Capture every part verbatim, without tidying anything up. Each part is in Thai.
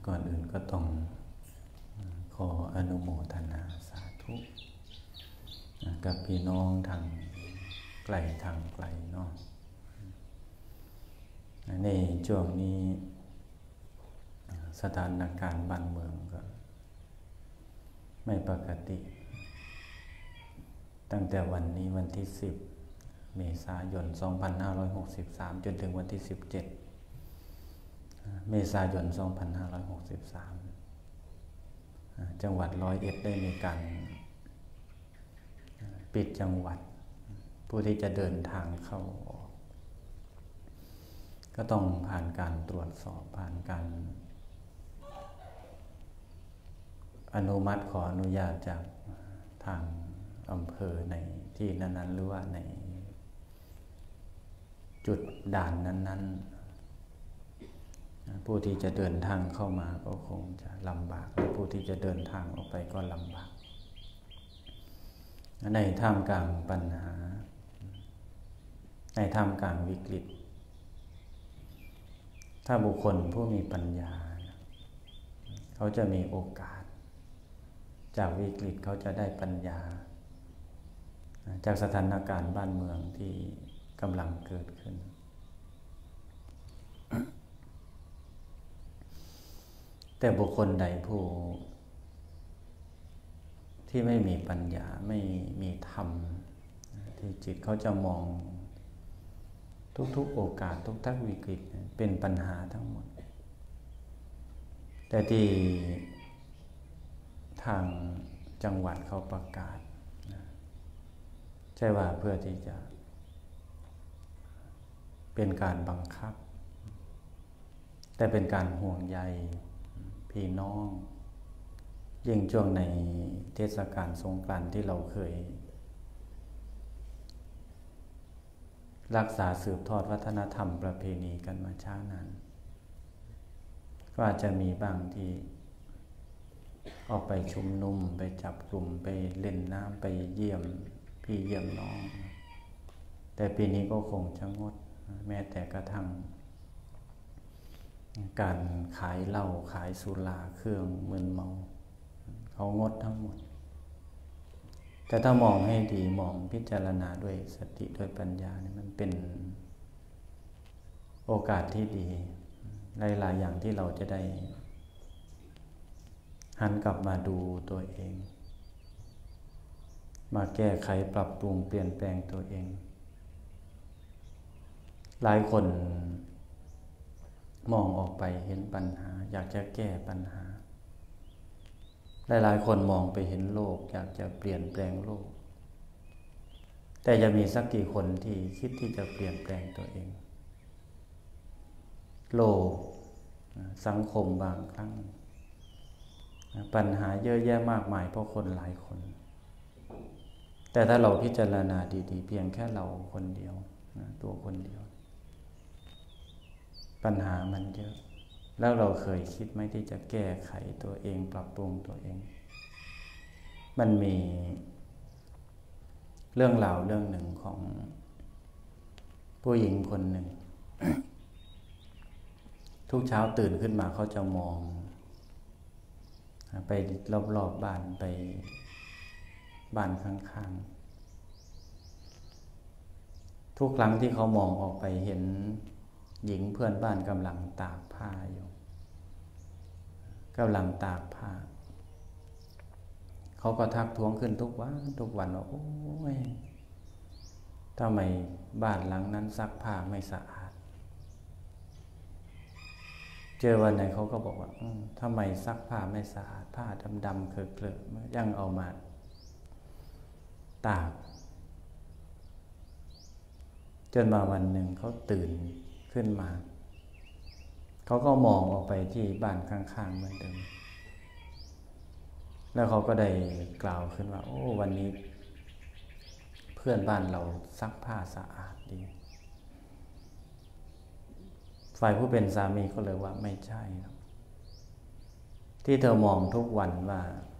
ก่อนอื่นก็ต้องขออนุโมทนาสาธุกับพี่น้องทางไกลทางไกลเนาะในช่วงนี้สถานการณ์บ้านเมืองก็ไม่ปกติตั้งแต่วันนี้วันที่สิบเมษายนสองพันห้าร้อยหกสิบสามจนถึงวันที่สิบเจ็ดเมษายนสองพันห้าร้อยหกสิบสามจังหวัดร้อยเอ็ดได้มีการปิดจังหวัดผู้ที่จะเดินทางเข้าออกก็ต้องผ่านการตรวจสอบผ่านการอนุมัติขออนุญาตจากทางอำเภอในที่นั้นๆหรือว่าในจุดด่านนั้นๆผู้ที่จะเดินทางเข้ามาก็คงจะลำบากและผู้ที่จะเดินทางออกไปก็ลำบากในท่ามกลางปัญหาในท่ามกลางวิกฤตถ้าบุคคลผู้มีปัญญาเขาจะมีโอกาสจากวิกฤตเขาจะได้ปัญญาจากสถานการณ์บ้านเมืองที่กำลังเกิดขึ้นแต่บุคคลใดผู้ที่ไม่มีปัญญาไม่มีธรรมที่จิตเขาจะมองทุกๆโอกาสทุกๆวิกฤตเป็นปัญหาทั้งหมดแต่ที่ทางจังหวัดเขาประกาศใช่ว่าเพื่อที่จะเป็นการบังคับแต่เป็นการห่วงใยพี่น้องยิ่งช่วงในเทศกาลสงกรานต์ที่เราเคยรักษาสืบทอดวัฒนธรรมประเพณีกันมาช้านานก็อาจจะมีบางที่ออกไปชุมนุมไปจับกลุ่มไปเล่นน้ำไปเยี่ยมพี่เยี่ยมน้องแต่ปีนี้ก็คงจะงดแม้แต่กระทั่งการขายเหล้าขายสุราเครื่องมึนเมาเขางดทั้งหมดแต่ถ้ามองให้ดีมองพิจารณาด้วยสติด้วยปัญญาเนี่ยมันเป็นโอกาสที่ดีหลายๆอย่างที่เราจะได้หันกลับมาดูตัวเองมาแก้ไขปรับปรุงเปลี่ยนแปลงตัวเองหลายคนมองออกไปเห็นปัญหาอยากจะแก้ปัญหาหลายๆคนมองไปเห็นโลกอยากจะเปลี่ยนแปลงโลกแต่จะมีสักกี่คนที่คิดที่จะเปลี่ยนแปลงตัวเองโลกสังคมบางครั้งปัญหาเยอะแยะมากมายเพราะคนหลายคนแต่ถ้าเราพิจารณาดีๆเพียงแค่เราคนเดียวตัวคนเดียวปัญหามันเยอะแล้วเราเคยคิดไหมที่จะแก้ไขตัวเองปรับปรุงตัวเองมันมีเรื่องราวเรื่องหนึ่งของผู้หญิงคนหนึ่ง ทุกเช้าตื่นขึ้นมาเขาจะมองไปรอบๆบ้านไปบ้านข้างๆทุกครั้งที่เขามองออกไปเห็นหญิงเพื่อนบ้านกำลังตากผ้าอยู่กำลังตากผ้าเขาก็ทักท้วงขึ้นทุกวันทุกวันว่าโอ้ยทำไมบ้านหลังนั้นซักผ้าไม่สะอาดเจอวันไหนเขาก็บอกว่าทำไมซักผ้าไม่สะอาดผ้าดำๆเคอะๆยังเอามาตากจนมาวันหนึ่งเขาตื่นขึ้นมาเขาก็มองออกไปที่บ้านข้างๆเหมือนเดิมแล้วเขาก็ได้กล่าวขึ้นว่าโอ้วันนี้เพื่อนบ้านเราซักผ้าสะอาดดีฝ่ายผู้เป็นสามีก็เลยว่าไม่ใช่ที่เธอมองทุกวันว่า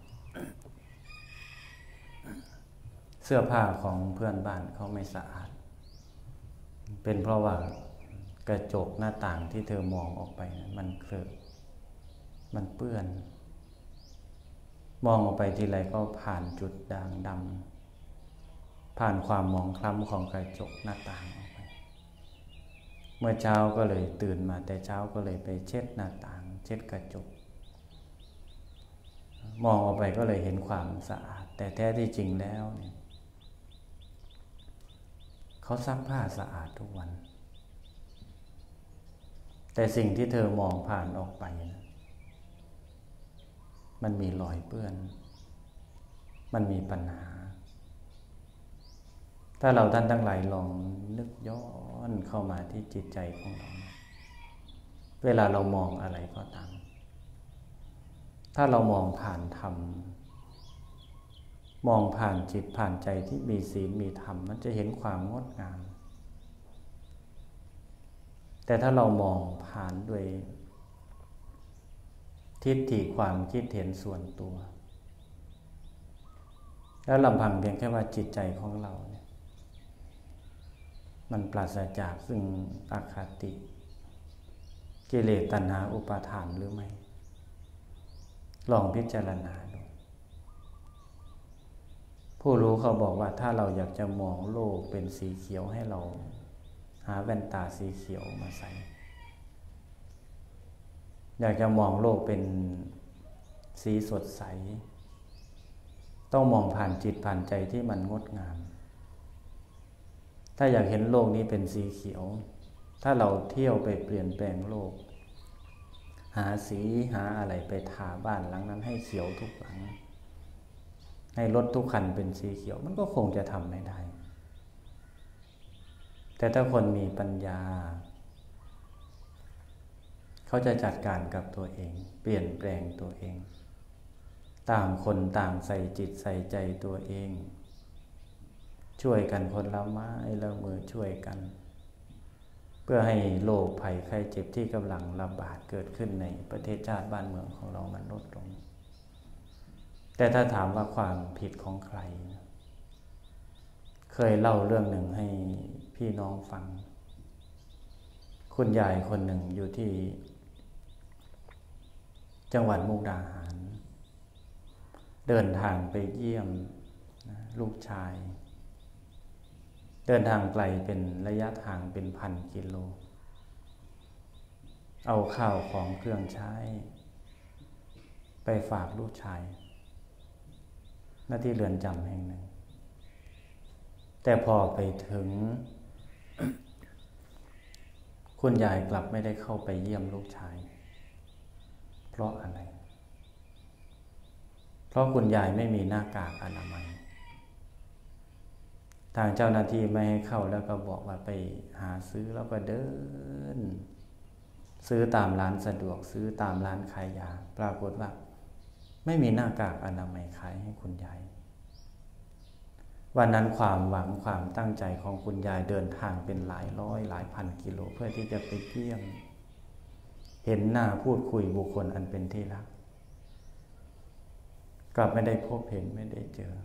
เสื้อผ้าของเพื่อนบ้านเขาไม่สะอาดเป็นเพราะว่ากระจกหน้าต่างที่เธอมองออกไปมันเคลอะมันเปื้อนมองออกไปทีไรก็ผ่านจุดด่างดำผ่านความหมองคล้ำของกระจกหน้าต่างออกไปเมื่อเช้าก็เลยตื่นมาแต่เช้าก็เลยไปเช็ดหน้าต่างเช็ดกระจกมองออกไปก็เลยเห็นความสะอาดแต่แท้ที่จริงแล้วเนี่ยเขาซักผ้าสะอาดทุกวันแต่สิ่งที่เธอมองผ่านออกไปนะมันมีรอยเปื้อนมันมีปัญหาถ้าเราท่านทั้งหลายลองนึกย้อนเข้ามาที่จิตใจของเราเวลาเรามองอะไรก็ตามถ้าเรามองผ่านธรรมมองผ่านจิตผ่านใจที่มีศีลมีธรรมมันจะเห็นความงดงามแต่ถ้าเรามองผ่านด้วยทิฏฐิความคิดเห็นส่วนตัวแล้วลำพังเพียงแค่ว่าจิตใจของเราเนี่ยมันปราศจากซึ่งอคติกิเลสตัณหาอุปาทานหรือไม่ลองพิจารณาดูผู้รู้เขาบอกว่าถ้าเราอยากจะมองโลกเป็นสีเขียวให้เราหาแว่นตาสีเขียวมาใส่อยากจะมองโลกเป็นสีสดใสต้องมองผ่านจิตผ่านใจที่มันงดงามถ้าอยากเห็นโลกนี้เป็นสีเขียวถ้าเราเที่ยวไปเปลี่ยนแปลงโลกหาสีหาอะไรไปทาบ้านหลังนั้นให้เขียวทุกหลังให้รถทุกคันเป็นสีเขียวมันก็คงจะทำไม่ได้แต่ถ้าคนมีปัญญาเขาจะจัดการกับตัวเองเปลี่ยนแปลงตัวเองต่างคนต่างใส่จิตใส่ใจตัวเองช่วยกันคนละไม้ละมือช่วยกันเพื่อให้โรคภัยไข้เจ็บที่กำลังระบาดเกิดขึ้นในประเทศชาติบ้านเมืองของเรามันลดลงแต่ถ้าถามว่าความผิดของใครเคยเล่าเรื่องหนึ่งให้พี่น้องฟังคุณยายคนหนึ่งอยู่ที่จังหวัดมุกดาหารเดินทางไปเยี่ยมลูกชายเดินทางไกลเป็นระยะทางเป็นพันกิโลเอาข้าวของเครื่องใช้ไปฝากลูกชายหน้าที่เรือนจำแห่งหนึ่งแต่พอไปถึง คุณยายกลับไม่ได้เข้าไปเยี่ยมลูกชายเพราะอะไรเพราะคุณยายไม่มีหน้ากากอนามัยทางเจ้าหน้าที่ไม่ให้เข้าแล้วก็บอกว่าไปหาซื้อแล้วก็เดินซื้อตามร้านสะดวกซื้อตามร้านขายยาปรากฏว่าไม่มีหน้ากากอนามัยขายให้คุณยายวันนั้นความหวังความตั้งใจของคุณยายเดินทางเป็นหลายร้อยหลายพันกิโลเพื่อที่จะไปเยี่ยมเห็นหน้าพูดคุยบุคคลอันเป็นที่รักกลับไม่ได้พบเห็นไม่ได้เจอ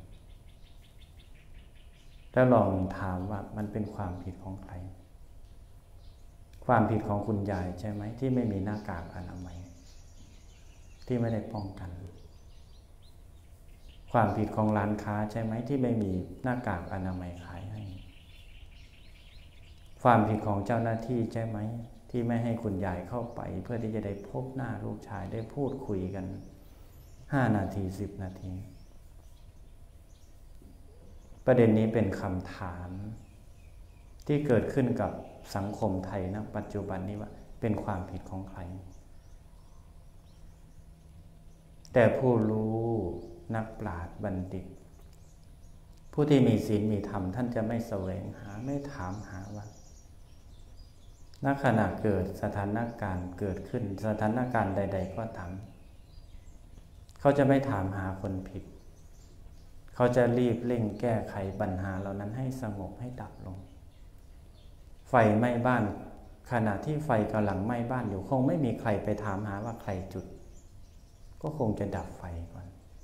แล้วลองถามว่ามันเป็นความผิดของใครความผิดของคุณยายใช่ไหมที่ไม่มีหน้ากากอนามัยที่ไม่ได้ป้องกันความผิดของร้านค้าใช่ไหมที่ไม่มีหน้ากากอนามัยขายให้ความผิดของเจ้าหน้าที่ใช่ไหมที่ไม่ให้คุณยายเข้าไปเพื่อที่จะได้พบหน้าลูกชายได้พูดคุยกันห้านาทีสิบนาทีประเด็นนี้เป็นคำถามที่เกิดขึ้นกับสังคมไทยณปัจจุบันนี้ว่าเป็นความผิดของใครแต่ผู้รู้นักปราชญ์บัณฑิตผู้ที่มีศีลมีธรรมท่านจะไม่แสวงหาไม่ถามหาว่าณขณะเกิดสถานการณ์เกิดขึ้นสถานการณ์ใดๆก็ตามเขาจะไม่ถามหาคนผิดเขาจะรีบเร่งแก้ไขปัญหาเหล่านั้นให้สงบให้ดับลงไฟไหม้บ้านขณะที่ไฟกำลังไหม้บ้านอยู่คงไม่มีใครไปถามหาว่าใครจุดก็คงจะดับไฟก่อน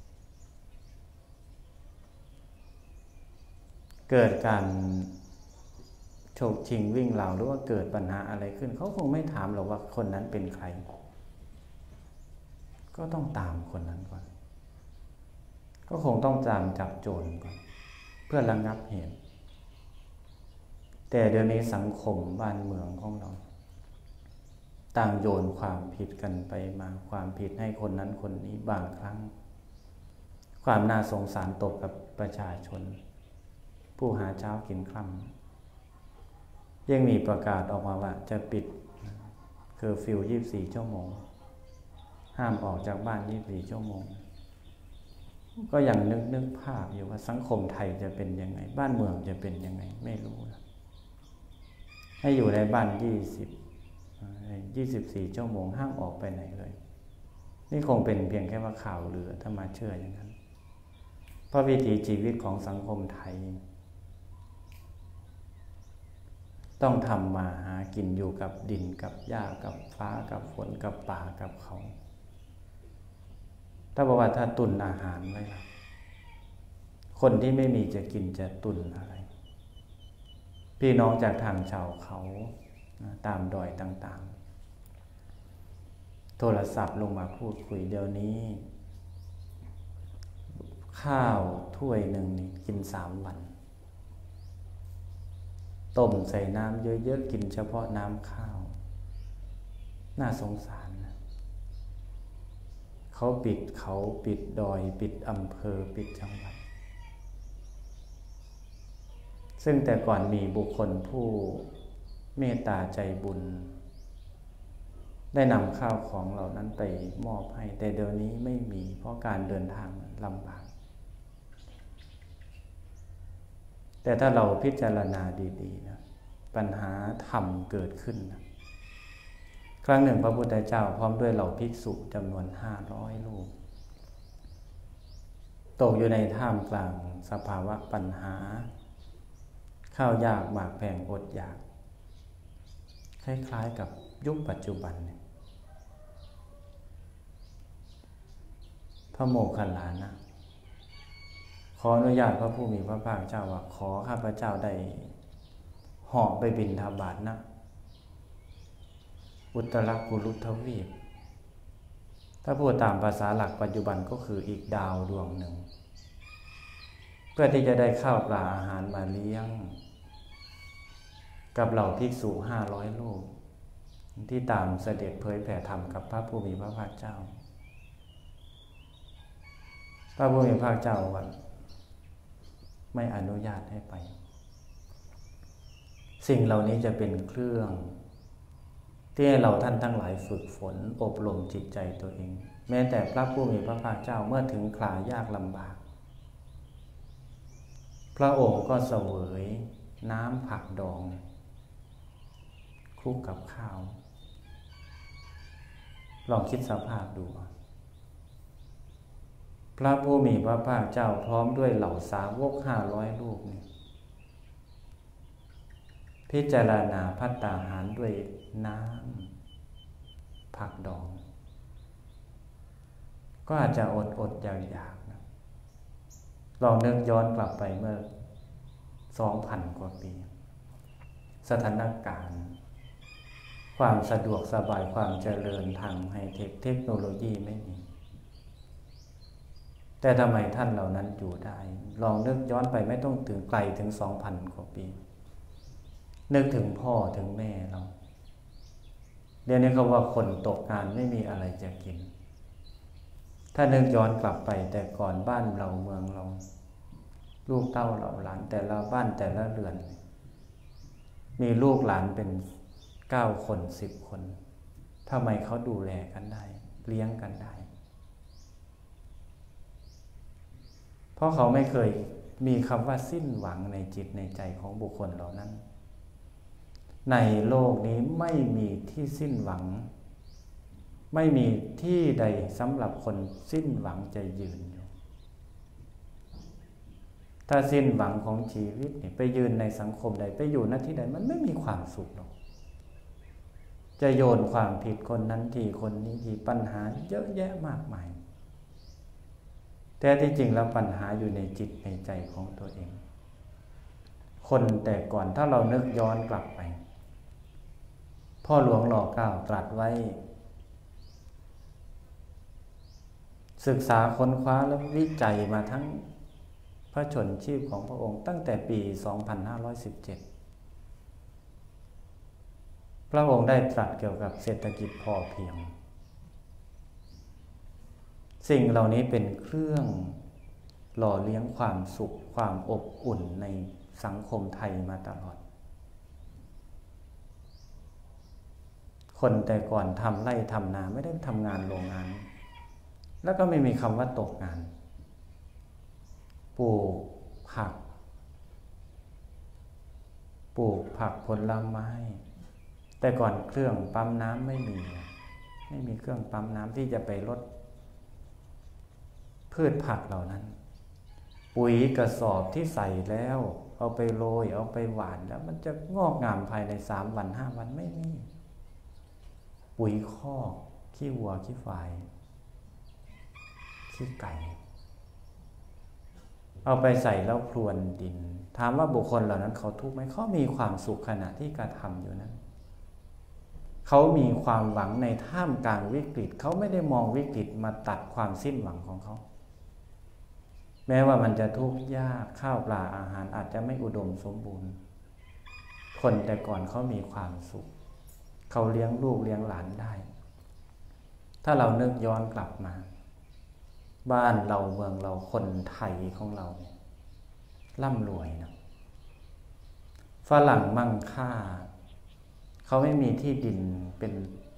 เกิดการโฉกชิงวิ่งราวหรือว่าเกิดปัญหาอะไรขึ้นเขาคงไม่ถามหรอกว่าคนนั้นเป็นใครก็ต้องตามคนนั้นก่อนก็คงต้องตามจับโจรก่อนเพื่อระงับเหตุแต่เดี๋ยวนี้สังคมบ้านเมืองของเราต่างโยนความผิดกันไปมาความผิดให้คนนั้นคนนี้บางครั้งความน่าสงสารตกกับประชาชนผู้หาเช้ากินค่ำยังมีประกาศออกมาว่าจะปิดเคอร์ฟิวยี่สิบสี่ชั่วโมงห้ามออกจากบ้านยี่สิบสี่ชั่วโมงก็ยังนึกนึกภาพอยู่ว่าสังคมไทยจะเป็นยังไงบ้านเมืองจะเป็นยังไงไม่รู้นะให้อยู่ในบ้านยี่สิบ ยี่สิบสี่ชั่วโมงห้ามออกไปไหนเลยนี่คงเป็นเพียงแค่ว่าข่าวลือถ้ามาเชื่ออย่างนั้นเพราะวิถีชีวิตของสังคมไทยต้องทำมาหากินอยู่กับดินกับหญ้ากับฟ้ากับฝนกับป่ากับเขาถ้าบอกว่าถ้าตุนอาหารไว้ล่ะคนที่ไม่มีจะกินจะตุนอะไรพี่น้องจากทางชาวเขาตามดอยต่างๆโทรศัพท์ลงมาพูดคุยเดี๋ยวนี้ข้าวถ้วยหนึ่งนี่กินสามวันต้มใส่น้ำเยอะๆกินเฉพาะน้ำข้าวน่าสงสารนะเขาปิดเขาปิดดอยปิดอำเภอปิดจังหวัดซึ่งแต่ก่อนมีบุคคลผู้เมตตาใจบุญได้นำข้าวของเหล่านั้นไปมอบให้แต่เดี๋ยวนี้ไม่มีเพราะการเดินทางลำบากแต่ถ้าเราพิจารณาดีๆนะปัญหาธรรมเกิดขึ้นนะครั้งหนึ่งพระพุทธเจ้าพร้อมด้วยเหล่าภิกษุจำนวนห้าร้อยรูปตกอยู่ในท่ามกลางสภาวะปัญหาข้าวยากหมากแพงอดอยากคล้ายๆกับยุคปัจจุบันเนี่ยพระโมคคัลลานะขออนุญาตพระผู้มีพระภาคเจ้าว่าขอข้าพเจ้าได้เหาะไปบิณฑบาตนะอุตรกุรุทวีปถ้าพูดตามภาษาหลักปัจจุบันก็คืออีกดาวดวงหนึ่งเพื่อที่จะได้ข้าวปลาอาหารมาเลี้ยงกับเหล่าภิกษุห้าร้อยรูปที่ตามเสด็จเผยแผ่ธรรมกับพระผู้มีพระภาคเจ้าพระผู้มีพระภาคเจ้าว่าไม่อนุญาตให้ไปสิ่งเหล่านี้จะเป็นเครื่องที่ให้เราท่านทั้งหลายฝึกฝนอบรมจิตใจตัวเองแม้แต่พระผู้มีพระภาคเจ้าเมื่อถึงครายากลำบากพระองค์ก็เสวยน้ำผักดองคลุกกับข้าวลองคิดสภาพดูพระผู้มีพระภาคเจ้าพร้อมด้วยเหล่าสาวกห้าร้อยรูปนี่พิจารณาภัตตาหารด้วยน้ำผักดองก็อาจจะอดอดอยากอยากนะลองนึกย้อนกลับไปเมื่อสองพันกว่าปีสถานการณ์ความสะดวกสบายความเจริญทางไฮเทคเทคโนโลยีไม่มีแต่ทำไมท่านเหล่านั้นอยู่ได้ลองนึกย้อนไปไม่ต้องถึงไกลถึง สองพัน กว่าปีนึกถึงพ่อถึงแม่เราเดี๋ยวนี้เขาว่าคนตกงานไม่มีอะไรจะกินถ้านึกย้อนกลับไปแต่ก่อนบ้านเราเมืองเราลูกเต้าเราหลานแต่ละบ้านแต่ละเรือนมีลูกหลานเป็นเก้าคนสิบคนทำไมเขาดูแลกันได้เลี้ยงกันได้เพราะเขาไม่เคยมีคำว่าสิ้นหวังในจิตในใจของบุคคลเหล่านั้นในโลกนี้ไม่มีที่สิ้นหวังไม่มีที่ใดสำหรับคนสิ้นหวังจะยืนอยู่ถ้าสิ้นหวังของชีวิตเนี่ยไปยืนในสังคมใดไปอยู่ณที่ใดมันไม่มีความสุขหรอกจะโยนความผิดคนนั้นทีคนนี้ทีปัญหาเยอะแยะมากมายแต่ที่จริงแล้วปัญหาอยู่ในจิตในใจของตัวเองคนแต่ก่อนถ้าเรานึกย้อนกลับไปพ่อหลวงรอเก้าตรัสไว้ศึกษาค้นคว้าและวิจัยมาทั้งพระชนชีพของพระองค์ตั้งแต่ปี สองพันห้าร้อยสิบเจ็ด พระองค์ได้ตรัสเกี่ยวกับเศรษฐกิจพอเพียงสิ่งเหล่านี้เป็นเครื่องหล่อเลี้ยงความสุขความอบอุ่นในสังคมไทยมาตลอดคนแต่ก่อนทำไร่ทำนาไม่ได้ทำงานโรงงานแล้วก็ไม่มีคำว่าตกงานปลูกผักปลูกผักผลไม้แต่ก่อนเครื่องปั๊มน้ำไม่มีไม่มีเครื่องปั๊มน้ำที่จะไปลดพืชผักเหล่านั้นปุ๋ยกระสอบที่ใส่แล้วเอาไปโรยเอาไปหว่านแล้วมันจะงอกงามภายในสามวันห้าวันไม่มีปุ๋ยคอกขี้วัวขี้ควายขี้ไก่เอาไปใส่แล้วพรวนดินถามว่าบุคคลเหล่านั้นเขาทุกข์ไหมเขามีความสุขขณะที่กระทำอยู่นั้นเขามีความหวังในท่ามกลางวิกฤตเขาไม่ได้มองวิกฤตมาตัดความสิ้นหวังของเขาแม้ว่ามันจะทุกข์ยากข้าวปลาอาหารอาจจะไม่อุดมสมบูรณ์คนแต่ก่อนเขามีความสุขเขาเลี้ยงลูกเลี้ยงหลานได้ถ้าเรานึกย้อนกลับมาบ้านเราเมืองเราคนไทยของเราร่ำรวยนะฝรั่งมั่งค่าเขาไม่มีที่ดินเป็น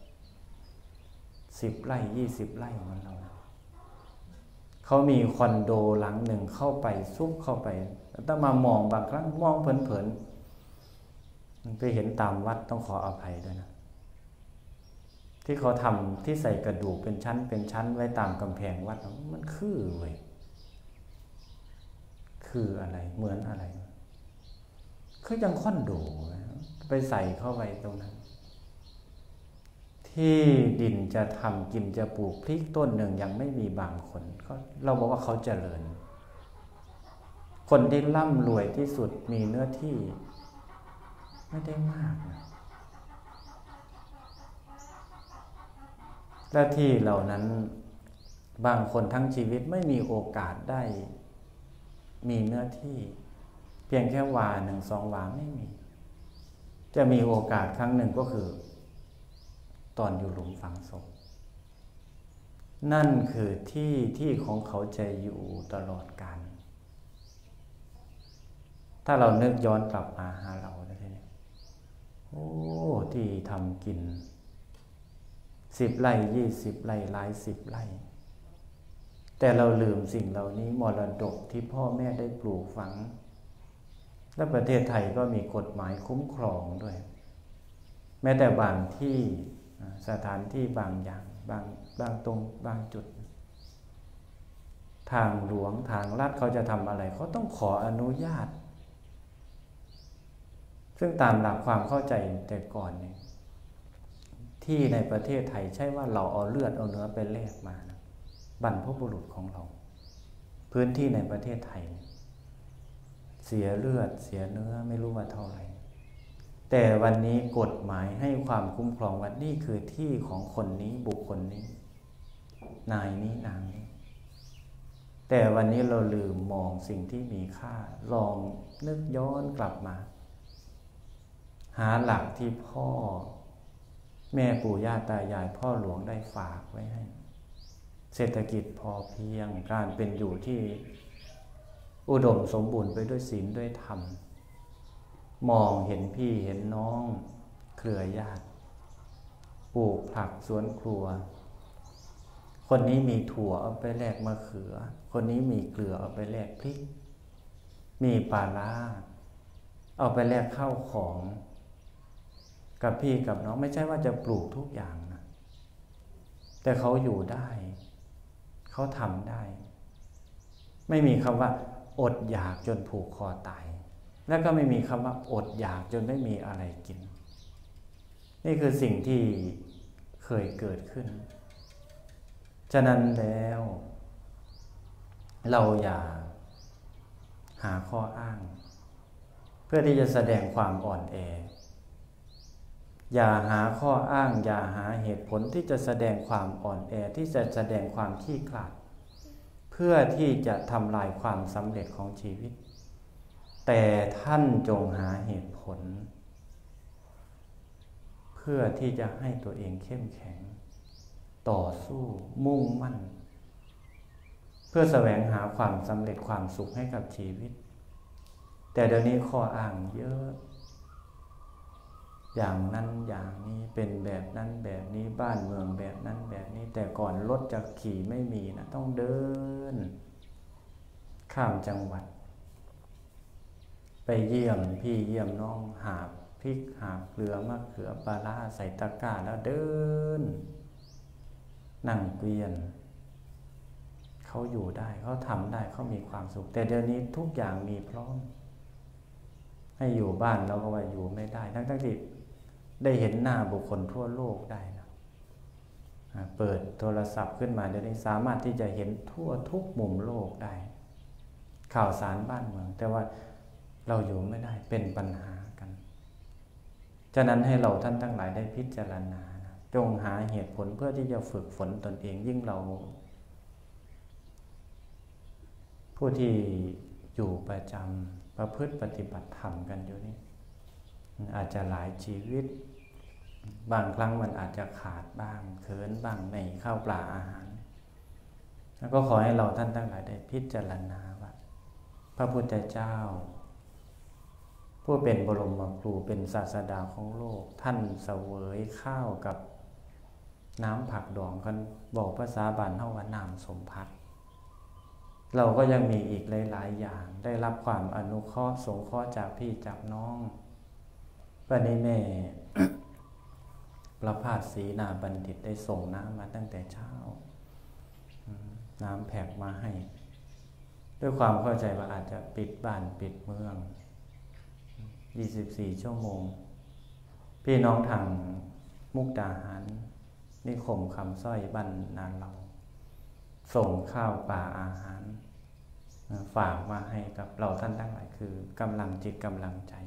สิบไร่ยี่สิบไร่เหมือนเราเขามีคอนโดหลังหนึ่งเข้าไปซุกเข้าไปต้องมามองบางครั้งมองเผินๆไปเห็นตามวัดต้องขออภัยด้วยนะที่เขาทำที่ใส่กระดูกเป็นชั้นเป็นชั้นไว้ตามกำแพงวัดมันคือเว้ยคืออะไรเหมือนอะไรคือยังคอนโดไปใส่เข้าไปตรงนั้นที่ดินจะทำกินจะปลูกพริกต้นหนึ่งยังไม่มีบางคนก็เราบอกว่าเขาเจริญคนที่ร่ำรวยที่สุดมีเนื้อที่ไม่ได้มากนะและที่เหล่านั้นบางคนทั้งชีวิตไม่มีโอกาสได้มีเนื้อที่เพียงแค่วาหนึ่งสองวาไม่มีจะมีโอกาสครั้งหนึ่งก็คือตอนอยู่หลุมฝังศพนั่นคือที่ที่ของเขาจะอยู่ตลอดกาลถ้าเรานึกย้อนกลับมาหาเราแล้วทีนี้โอ้ที่ทำกินสิบไร่ยี่สิบไร่หลายสิบไร่แต่เราลืมสิ่งเหล่านี้มรดกที่พ่อแม่ได้ปลูกฝังและประเทศไทยก็มีกฎหมายคุ้มครองด้วยแม้แต่บางที่สถานที่บางอย่างบางบางตรงบางจุดทางหลวงทางรัฐเขาจะทำอะไรเขาต้องขออนุญาตซึ่งตามหลักความเข้าใจแต่ก่อนเนี่ยที่ในประเทศไทยใช่ว่าเราเอาเลือดเอาเนื้อไปแลกมานะบรรพบุรุษของเราพื้นที่ในประเทศไทยเสียเลือดเสียเนื้อไม่รู้ว่าเท่าไหร่แต่วันนี้กฎหมายให้ความคุ้มครองว่านี่คือที่ของคนนี้บุคคลนี้นายนี้นางนี้แต่วันนี้เราลืมมองสิ่งที่มีค่าลองนึกย้อนกลับมาหาหลักที่พ่อแม่ปู่ย่าตายายพ่อหลวงได้ฝากไว้ให้เศรษฐกิจพอเพียงการเป็นอยู่ที่อุดมสมบูรณ์ไปด้วยศีลด้วยธรรมมองเห็นพี่เห็นน้องเครือญาติปลูกผักสวนครัวคนนี้มีถั่วเอาไปแลกมะเขือคนนี้มีเกลือเอาไปแลกพริกมีปลาร้าเอาไปแลกข้าวของกับพี่กับน้องไม่ใช่ว่าจะปลูกทุกอย่างนะแต่เขาอยู่ได้เขาทำได้ไม่มีคำว่าอดอยากจนผูกคอตายแล้วก็ไม่มีคำว่าอดอยากจนไม่มีอะไรกินนี่คือสิ่งที่เคยเกิดขึ้นฉะนั้นแล้วเราอย่าหาข้ออ้างเพื่อที่จะแสดงความอ่อนแออย่าหาข้ออ้างอย่าหาเหตุผลที่จะแสดงความอ่อนแอที่จะแสดงความขี้ขลาดพื่อที่จะทำลายความสำเร็จของชีวิตแต่ท่านจงหาเหตุผลเพื่อที่จะให้ตัวเองเข้มแข็งต่อสู้มุ่งมั่นเพื่อแสวงหาความสำเร็จความสุขให้กับชีวิตแต่เดี๋ยวนี้ข้ออ้างเยอะอย่างนั้นอย่างนี้เป็นแบบนั้นแบบนี้บ้านเมืองแบบนั้นแบบนี้แต่ก่อนรถจะขี่ไม่มีนะต้องเดินข้ามจังหวัดไปเยี่ยมพี่เยี่ยมน้องหาพริกหาเกลือมะเขือปลาร้าใส่ตะกร้าแล้วเดินนั่งเกวียนเขาอยู่ได้เขาทำได้เขามีความสุขแต่เดี๋ยวนี้ทุกอย่างมีพร้อมให้อยู่บ้านเราก็ว่าอยู่ไม่ได้ทั้งทั้งที่ได้เห็นหน้าบุคคลทั่วโลกได้นะเปิดโทรศัพท์ขึ้นมาเดี๋ยวนี้สามารถที่จะเห็นทั่วทุกมุมโลกได้ข่าวสารบ้านเมืองแต่ว่าเราอยู่ไม่ได้เป็นปัญหากันฉะนั้นให้เราท่านทั้งหลายได้พิจารณานะจงหาเหตุผลเพื่อที่จะฝึกฝนตนเองยิ่งเราผู้ที่อยู่ประจำประพฤติปฏิบัติธรรมกันอยู่นี่อาจจะหลายชีวิตบางครั้งมันอาจจะขาดบ้างเขินบ้างในข้าวปลาอาหารแล้วก็ขอให้เราท่านทั้งหลายได้พิจารณาว่าพระพุทธเจ้าผู้เป็นบรมครูเป็นศาสดาของโลกท่านเสวยข้าวกับน้ำผักดองกันบอกภาษาบ้านเฮาว่าน้ำสมภักเราก็ยังมีอีกหลายๆอย่างได้รับความอนุเคราะห์สงเคราะห์จากพี่จากน้องวันนี้แม่ ประภาสศรีนาบัณฑิตได้ส่งน้ำมาตั้งแต่เช้าน้ำแพ็คมาให้ด้วยความเข้าใจว่าอาจจะปิดบ้านปิดเมืองยี่สิบสี่ชั่วโมงพี่น้องทางมุกดาหารนิคมคำสร้อยบ้านนานเราส่งข้าวปลาอาหารฝากมาให้กับเราท่านทั้งหลายคือกำลังจิตกำลังใจ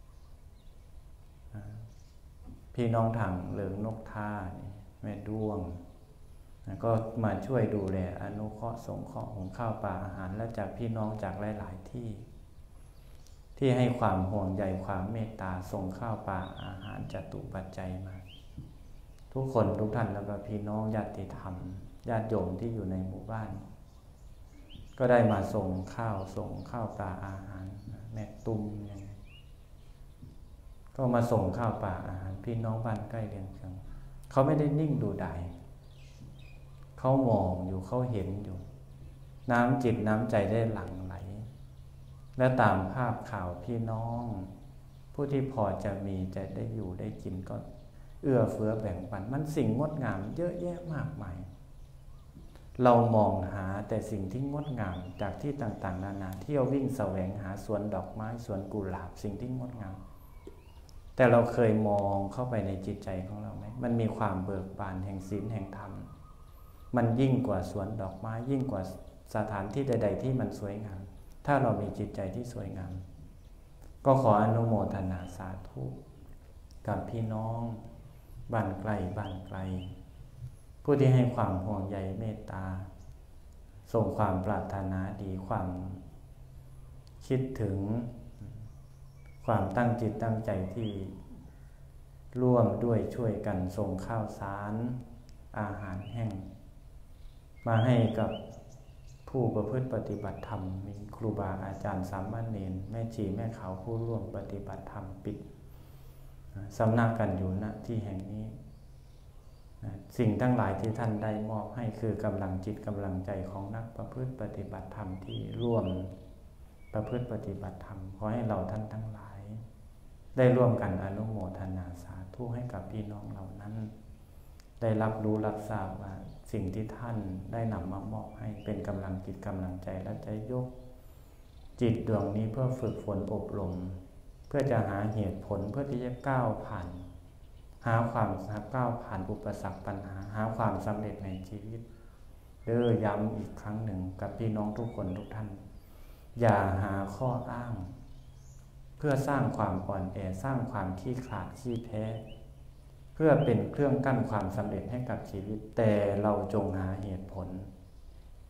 พี่น้องทางเหลืองนกท่าแม่ด้วงก็มาช่วยดูแลอนุเคราะห์สงเคราะห์ของข้าวปลาอาหารและจากพี่น้องจากหลายๆที่ที่ให้ความห่วงใยความเมตตาส่งข้าวปลาอาหารจตุปัจจัยมาทุกคนทุกท่านแล้วก็พี่น้องญาติธรรมญาติโยมที่อยู่ในหมู่บ้านก็ได้มาส่งข้าวส่งข้าวปลาอาหารแม่ตุ้มเนี่ยก็มาส่งข้าวปลาอาหารพี่น้องบ้านใกล้เรือนเคียงเขาไม่ได้นิ่งดูดายเขามองอยู่เขาเห็นอยู่น้ำจิตน้ำใจได้หลั่งไหลและตามภาพข่าวพี่น้องผู้ที่พอจะมีจะได้อยู่ได้กินก็เอื้อเฟื้อแบ่งปันมันสิ่งงดงามเยอะแยะมากมายเรามองหาแต่สิ่งที่งดงามจากที่ต่างๆนานาเที่ยววิ่งแสวงหาสวนดอกไม้สวนกุหลาบสิ่งที่งดงามแต่เราเคยมองเข้าไปในจิตใจของเราไหมมันมีความเบิกบานแห่งศีลแห่งธรรมมันยิ่งกว่าสวนดอกไม้ยิ่งกว่าสถานที่ใดๆที่มันสวยงามถ้าเรามีจิตใจที่สวยงามก็ขออนุโมทนาสาธุกับพี่น้องบ้านไกลบ้านไกลผู้ที่ให้ความห่วงใยเมตตาส่งความปรารถนาดีความคิดถึงความตั้งจิตตั้งใจที่ร่วมด้วยช่วยกันส่งข้าวสารอาหารแห้งมาให้กับผู้ประพฤติปฏิบัติธรรมมีครูบาอาจารย์สามเณรแม่ชีแม่ขาวผู้ร่วมปฏิบัติธรรมปิดสำนักกันอยู่ณที่แห่งนี้สิ่งทั้งหลายที่ท่านได้มอบให้คือกำลังจิตกำลังใจของนักประพฤติปฏิบัติธรรมที่ร่วมประพฤติปฏิบัติธรรมขอให้เราท่านทั้งหลายได้ร่วมกันอนุโมทนาสาธุให้กับพี่น้องเหล่านั้นได้รับรู้รับทราบว่าสิ่งที่ท่านได้นำมามอบให้เป็นกำลังจิตกำลังใจและจะยกจิตดวงนี้เพื่อฝึกฝนอบรมเพื่อจะหาเหตุผลเพื่อที่จะก้าวผ่านหาความก้าวผ่านอุปสรรคปัญหาหาความสำเร็จในชีวิตเด้อย้ำอีกครั้งหนึ่งกับพี่น้องทุกคนทุกท่านอย่าหาข้ออ้างเพื่อสร้างความอ่อนแอสร้างความขี้ขลาดขี้แพ้เพื่อเป็นเครื่องกั้นความสำเร็จให้กับชีวิตแต่เราจงหาเหตุผลเ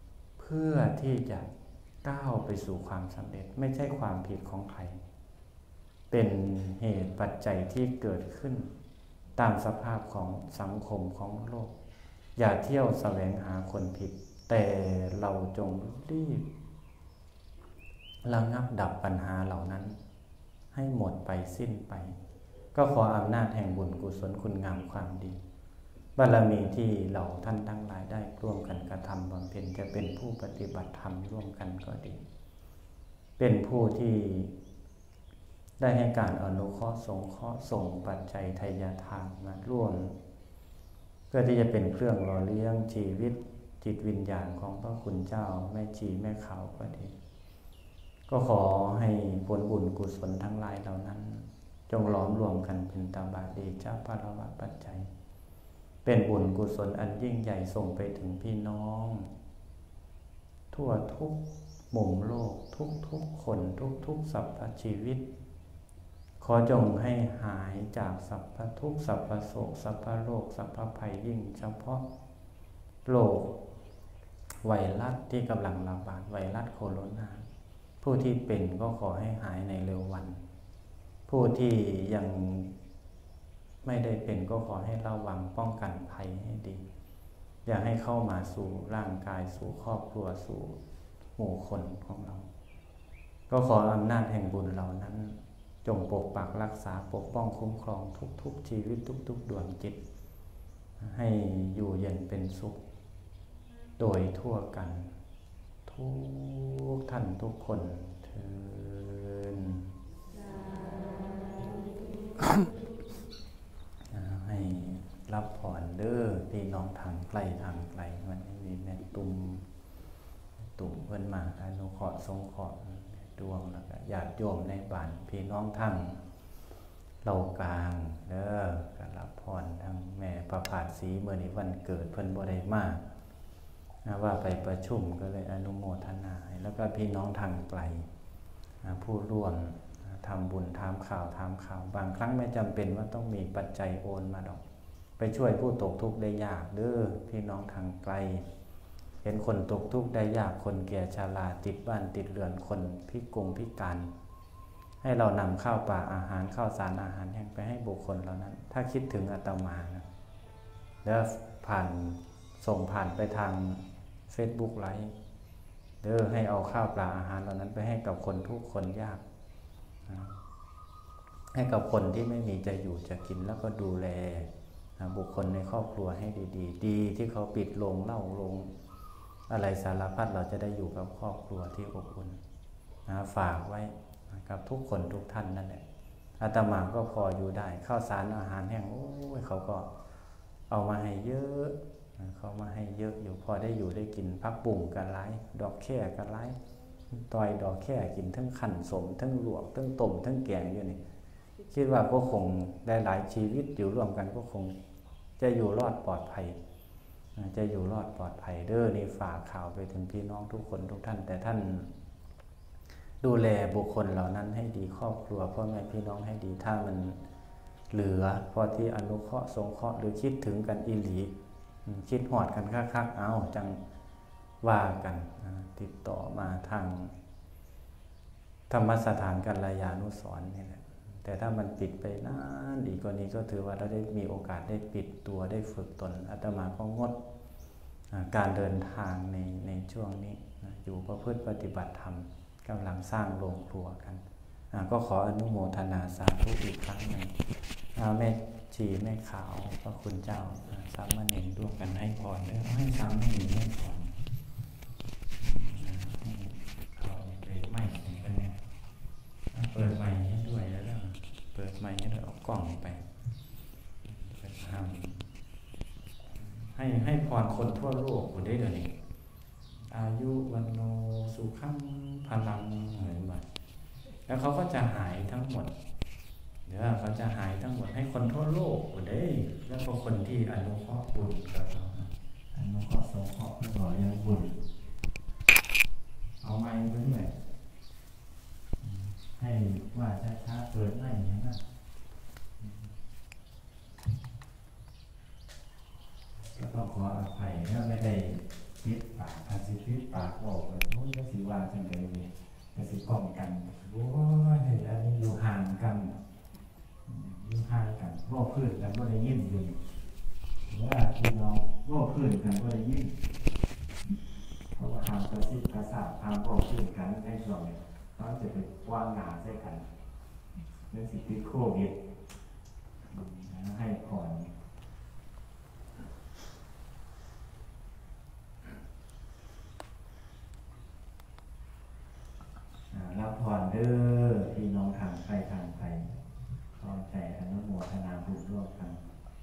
พื่อที่จะก้าวไปสู่ความสำเร็จไม่ใช่ความผิดของใครเป็นเหตุปัจจัยที่เกิดขึ้นตามสภาพของสังคมของโลกอย่าเที่ยวแสวงหาคนผิดแต่เราจงรีบระงับดับปัญหาเหล่านั้นให้หมดไปสิ้นไปก็ขออำนาจแห่งบุญกุศลคุณงามความดีบารมีที่เราท่านทั้งหลายได้ร่วมกันกระทำบำเพ็ญจะเป็นผู้ปฏิบัติธรรมร่วมกันก็ดีเป็นผู้ที่ได้ให้การอนุเคราะห์สงเคราะห์ส่งปัจจัยทายทานมาร่วมเพื่อที่จะเป็นเครื่องหล่อเลี้ยงชีวิตจิตวิญญาณของพระคุณเจ้าแม่ชีแม่ขาวก็ดีก็ขอให้ผลบุญกุศลทั้งหลายเหล่านั้นจงล้อมรวมกันเป็นตบะเดชะภรวะปัจจัยเป็นบุญกุศลอันยิ่งใหญ่ส่งไปถึงพี่น้องทั่วทุกมุมโลกทุกๆคนทุกๆสรรพชีวิตขอจงให้หายจากสรรพทุกข์สรรพโศกสรรพโรคสรรพภัยยิ่งเฉพาะโรคไวรัสที่กำลังระบาดไวรัสโคโรนาผู้ที่เป็นก็ขอให้หายในเร็ววันผู้ที่ยังไม่ได้เป็นก็ขอให้ระวังป้องกันภัยให้ดีอย่าให้เข้ามาสู่ร่างกายสู่ครอบครัวสู่หมู่คนของเราก็ขออำนาจแห่งบุญเหล่านั้นจงปกปักรักษาปกป้องคุ้มครองทุกๆชีวิตทุกๆดวงจิตให้อยู่เย็นเป็นสุขโดยทั่วกันทุกท่านทุกคนเถิดให้รับพรเด้อพี่น้องทางไกลทางไกลวันนี้มีแม่ตุ่มตุ่มเพิ่นมาอนุเคราะห์สงเคราะห์ดวงแล้วก็ญาติโยมในบ้านพี่น้องทั้งเรากลางเด้อก็รับพรทั้งแม่ประภาสศรีเมื่อนี้วันเกิดเพิ่นบ่ได้มาว่าไปประชุมก็เลยอนุโมทนาแล้วก็พี่น้องทางไกลผู้ร่วมทำบุญทำข่าวทำข่าวบางครั้งไม่จำเป็นว่าต้องมีปัจจัยโอนมาดอกไปช่วยผู้ตกทุกข์ได้ยากเด้อพี่น้องทางไกลเห็นคนตกทุกข์ได้ยากคนแก่ชราติดบ้านติดเรือนคนพิกลพิการให้เรานำข้าวปลาอาหารข้าวสารอาหารแห้งไปให้บุคคลเหล่านั้นถ้าคิดถึงอาตมานะแล้วผ่านส่งผ่านไปทาง Facebook ไลฟ์เด้อให้เอาข้าวปลาอาหารเหล่านั้นไปให้กับคนทุกคนยากให้กับคนที่ไม่มีจะอยู่จะกินแล้วก็ดูแลบุคคลในครอบครัวให้ดีๆดีที่เขาปิดโรงเหล้าโรงอะไรสารพัดเราจะได้อยู่กับครอบครัวที่อบอุ่นนะฝากไว้กับทุกคนทุกท่านนั่นแหละอาตมาก็พออยู่ได้ข้าวสารอาหารแห้งโอ้ยเขาก็เอามาให้เยอะเขามาให้เยอะอยู่พอได้อยู่ได้กินพักบุ่งกันไรดอกแค่กันไรตอยดอกแค่กินทั้งขันสมทั้งลวกทั้งต้มทั้งแกงอยู่นี่คิดว่าก็คงได้หลายชีวิตอยู่ร่วมกันก็คงจะอยู่รอดปลอดภัยจะอยู่รอดปลอดภัยเด้อนี่ฝากข่าวไปถึงพี่น้องทุกคนทุกท่านแต่ท่านดูแลบุคคลเหล่านั้นให้ดีครอบครัวพ่อแม่พี่น้องให้ดีถ้ามันเหลือพอที่อนุเคราะห์สงเคราะห์หรือคิดถึงกันอีหลีคิดหอดกันคักๆเอาจังว่ากันติดต่อมาทางธรรมสถานกัลยาณุสรณ์นี่แหละแต่ถ้ามันปิดไปนานอีกกว่านี้ก็ถือว่าเราได้มีโอกาสได้ปิดตัวได้ฝึกตนอาตมาก็งดการเดินทางในในช่วงนี้อยู่ประพฤติปฏิบัติธรรมกำลังสร้างโรงครัวกันก็ขออนุโมทนาสาธุอีกครั้งหนึ่งแม่ชีแม่ขาวพระคุณเจ้าสามเณรร่วมกันให้พรแล้วให้สามเณรให้พรเขาเปิดไมค์กันเนี่ยเปิดไมค์ให้ด้วยแล้วเปิดไมค์ให้ด้วยเอากล้องไปให้ให้พรคนทั่วโลกคนได้เดี๋ยวนี้อายุวันโนสุขังพลังเหมือนแบบแล้วเขาก็จะหายทั้งหมดเดี๋ยวเขาจะหายทั้งหมดให้คนทั่วโลกคนได้แล้วก็คนที่อนุเคราะห์บุญกับเราอนุเคราะห์สงเคราะห์ต่อยังบุญเอาไม้ไปด้วยให้ว่าช้าๆเปิดไม้อย่างนั้นแล้วก็ขออภัยถ้าไม่ได้ปิดปากอาจจะปิดปากไว้ทางบอกชื่อกันในช่วงนี้เขาจะไปกว้างหนาใส่กันเรื่องสิทธิโควิดให้ผ่อนรับผ่อนเด้อพี่น้องทางไปทางไปขอใจอนุโมทนาบุญร่วมกัน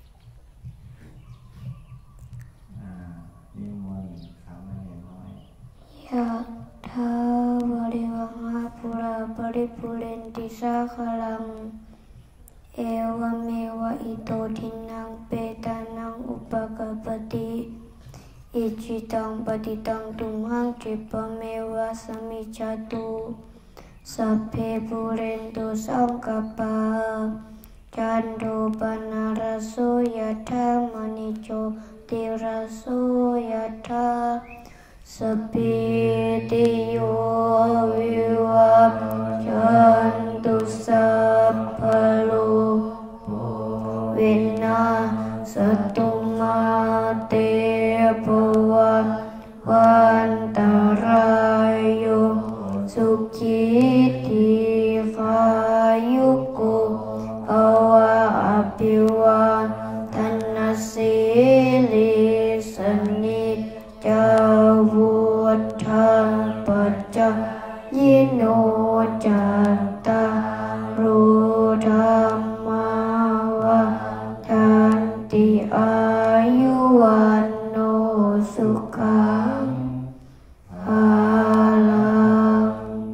นิมนต์สามเณรน้อยยะถาวะริวหาปุราปริปุเรนติสาคลังเอวเมวะอิโตทินังเปตานังอุปกปติอิจิตังปฏิตังตุมหังจิปะเมวะสมิจจตุสัพเพปุเรนตุสังกปาจันโทปนะระโสยถามณิโชติระโสยถาสัพพิติโยวิวัชชันตุสัพพะโลกวินาศตุมาเตภวัตวันตรายโยสุขิติขายุโกภวะอภิวาทนาสิลิสนิจาวุฒาปัจจยิโนจัตตารโธรรมวัฏันติอายุวันโนสุขังภาลัง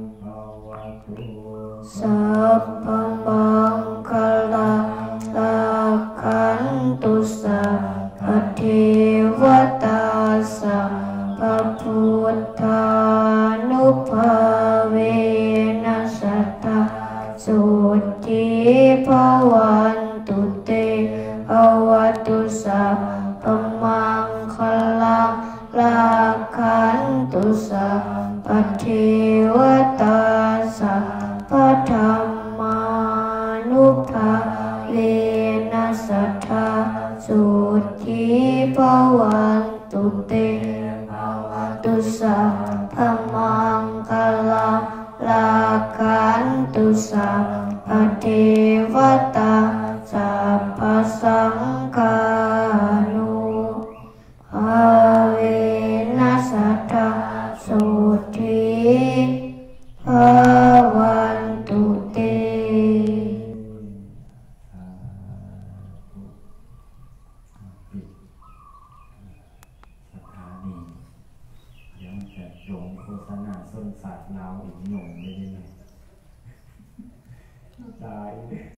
สัพพมังคลังลาคันตุสัพพเทวตาสัพพพุทธานุภาเวนัสสตาสุทิภวันตุเตภวตุสัพพมังคลังลาคันตุสัพพเทวตาสัพพธรรมานุภาเวนัสสตาสุทิภวันตุเตตุสัพพมังคลังลาคันตุสัพพเทวตาสัพพสังฆานุภาเวนัสสตาสุทิภวันตุเตหลงโฆษณาส้นสาดลาวอีกหนุ่มเลยเนี่ยตาย